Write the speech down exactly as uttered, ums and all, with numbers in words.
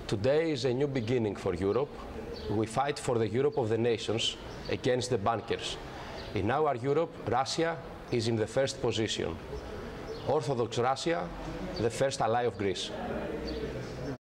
Today is a new beginning for Europe. We fight for the Europe of the nations against the bankers. In our Europe, Russia is in the first position. Orthodox Russia, the first ally of Greece.